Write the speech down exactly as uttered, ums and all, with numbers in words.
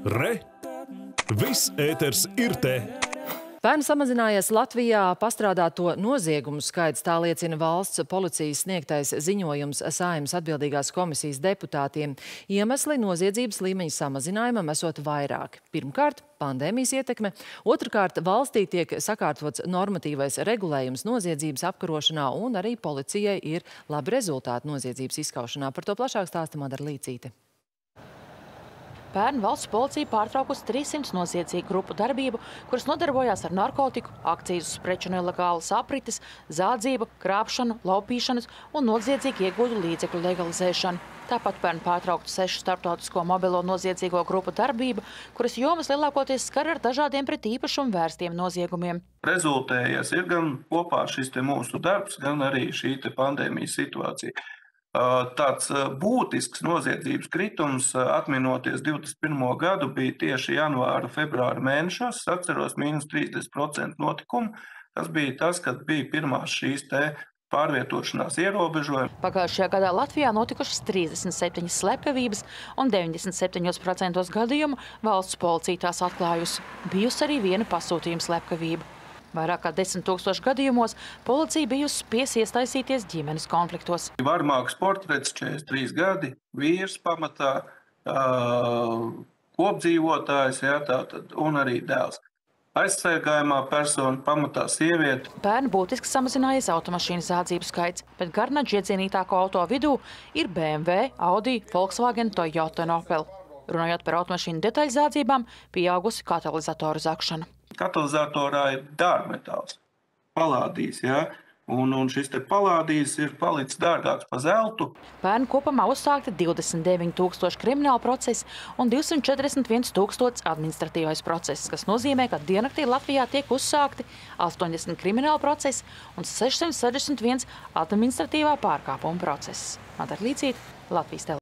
Re! Viss ēters ir te! Pērn samazinājies Latvijā pastrādāto noziegumu skaits, tā liecina valsts policijas sniegtais ziņojums Saeimas atbildīgās komisijas deputātiem. Iemesli noziedzības līmeņa samazinājumam esot vairāki. Pirmkārt, pandēmijas ietekme. Otrkārt, valstī tiek sakārtots normatīvais regulējums noziedzības apkarošanā un arī policijai ir labi rezultāti noziedzības izskaušanā. Par to plašāk stāsta Madara Līcīte. Pērn valsts policija pārtraukusi trīssimts noziedzīgu grupu darbību, kuras nodarbojās ar narkotiku, akcijas uz preču nelegālas aprites, zādzību, krāpšanu, laupīšanas un noziedzīgi iegūtu līdzekļu legalizēšanu. Tāpat pērn pārtrauktu sešu starptautisko mobilo noziedzīgo grupu darbību, kuras jomas lielākoties skar ar dažādiem pret īpašumu vērstiem noziegumiem. Rezultējies ir gan kopā šis te mūsu darbs, gan arī šī te pandēmijas situācija. Tāds būtisks noziedzības kritums, atminoties divdesmit pirmo gadu, bija tieši janvāra, februāra mēnešos. Es atceros mīnus trīsdesmit procenti notikumu. Tas bija tas, kad bija pirmās šīs te pārvietošanās ierobežojumi. Pagājušajā gadā Latvijā notikušas trīsdesmit septiņas slepkavības un deviņdesmit septiņos procentos gadījumu valsts policija tās atklājusi. Bijusi arī viena pasūtījuma slepkavība. Vairāk kā desmit tūkstoši gadījumos policija bijusi spies iesaistīties ģimenes konfliktos. Varmāks portrets, četrdesmit trīs gadi, vīrs pamatā, kopdzīvotājs, jā, tātad, un arī dēls. Aizsargājumā persona pamatā sieviete. Pērn būtiski samazinājies automašīnu zādzību skaits, bet garnaģi iecienītāko auto vidū ir B M W, Audi, Volkswagen, Toyota un Opel. Runājot par automašīnu detaļzādzībām, pieaugusi katalizatoru zakšana. Katalizatorā ir dārgmetāls, palādijs, jā, un, un šis te palādijs ir palicis dārgāks pa zeltu. Pērn kopumā uzsākti divdesmit deviņi tūkstoši krimināla procesi un divsimt četrdesmit viens tūkstots administratīvais process, kas nozīmē, ka diennaktī Latvijā tiek uzsākti astoņdesmit krimināla procesi un sešsimt sešdesmit viens administratīvā pārkāpuma process. Madara Līcīte, Latvijas televīzija.